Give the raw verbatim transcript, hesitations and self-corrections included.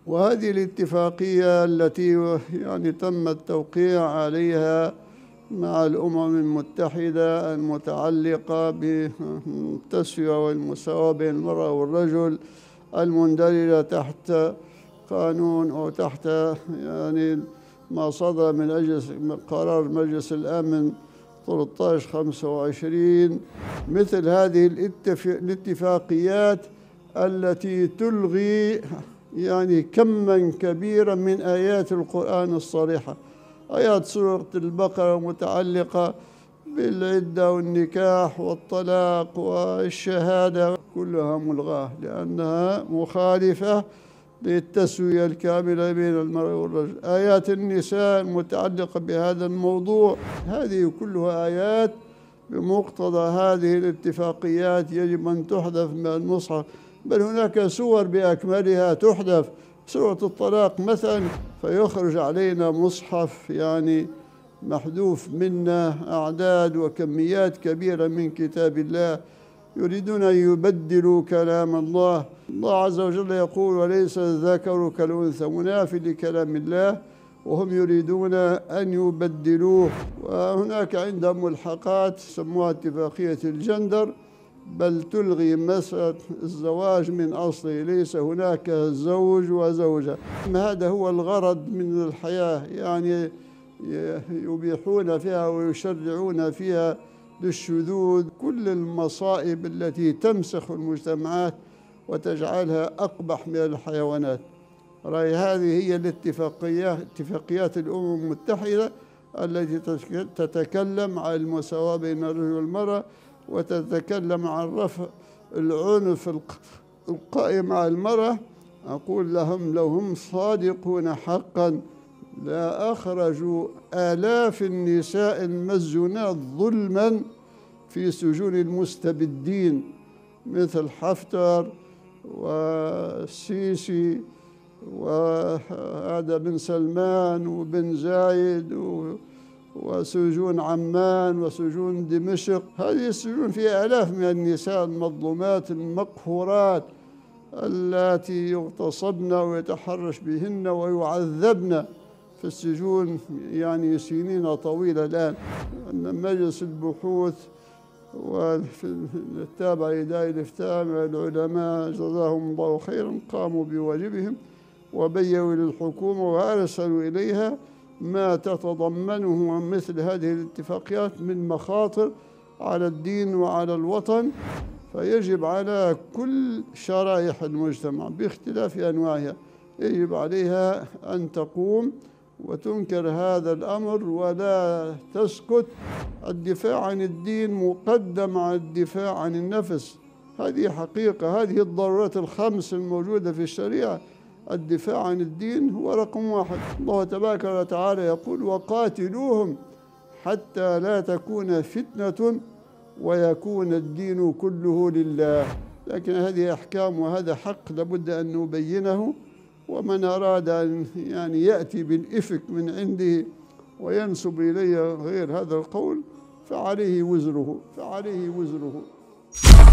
وهذه الاتفاقية التي يعني تم التوقيع عليها مع الأمم المتحدة المتعلقة بالتسوية والمساواة بين المرأة والرجل، المندرجة تحت قانون أو تحت يعني ما صدر من أجلس قرار مجلس الأمن ثلاثة عشر خمسة وعشرين. مثل هذه الاتفاقيات التي تلغي يعني كما كبيرا من آيات القرآن الصريحة، آيات سورة البقرة متعلقة بالعدة والنكاح والطلاق والشهادة كلها ملغاة لأنها مخالفة للتسوية الكاملة بين المرأة والرجل. آيات النساء المتعلقة بهذا الموضوع هذه كلها آيات بمقتضى هذه الاتفاقيات يجب أن تحذف من المصحف، بل هناك سور بأكملها تحذف، سورة الطلاق مثلا، فيخرج علينا مصحف يعني محذوف منا أعداد وكميات كبيرة من كتاب الله. يريدون أن يبدلوا كلام الله. الله عز وجل يقول: وليس الذكر كالأنثى، منافي لكلام الله، وهم يريدون أن يبدلوه. وهناك عندهم ملحقات سموها اتفاقية الجندر، بل تلغي مسألة الزواج من أصله، ليس هناك زوج وزوجة. هذا هو الغرض من الحياة، يعني يبيحون فيها ويشرعون فيها للشذوذ كل المصائب التي تمسخ المجتمعات وتجعلها أقبح من الحيوانات. رأي هذه هي الاتفاقيات اتفاقيات الأمم المتحدة التي تتكلم عن المساواة بين الرجل والمرأة، وتتكلم عن رفع العنف القائم على المرأة. أقول لهم لو هم صادقون حقا لا أخرجوا آلاف النساء المسجونات ظلما في سجون المستبدين مثل حفتر والسيسي وهذا بن سلمان وبن زايد وسجون عمان وسجون دمشق. هذه السجون فيها آلاف من النساء المظلومات المقهورات التي يغتصبن ويتحرش بهن ويعذبن في السجون يعني سنين طويلة. الآن مجلس البحوث والتابع لدار الإفتاء العلماء جزاهم الله خيرا قاموا بواجبهم وبينوا للحكومة وأرسلوا إليها ما تتضمنه مثل هذه الاتفاقيات من مخاطر على الدين وعلى الوطن. فيجب على كل شرائح المجتمع باختلاف أنواعها يجب عليها أن تقوم وتنكر هذا الأمر ولا تسكت. الدفاع عن الدين مقدم على الدفاع عن النفس، هذه حقيقة. هذه الضرورات الخمس الموجودة في الشريعة، الدفاع عن الدين هو رقم واحد. الله تبارك وتعالى يقول: وقاتلوهم حتى لا تكون فتنة ويكون الدين كله لله. لكن هذه أحكام وهذا حق لابد أن نبينه، ومن أراد أن يعني يأتي بالإفك من عنده وينسب إلي غير هذا القول فعليه وزره فعليه وزره